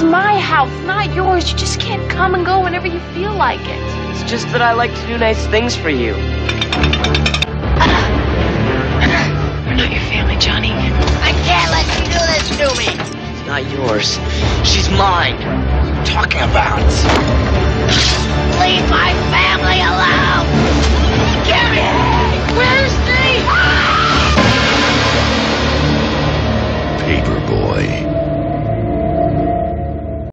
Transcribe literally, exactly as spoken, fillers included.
is my house, not yours. You just can't come and go whenever you feel like it. It's just that I like to do nice things for you. We're not your family, Johnny. I can't let you do this to me. It's not yours. She's mine. What are you talking about? Leave my family alone! Give me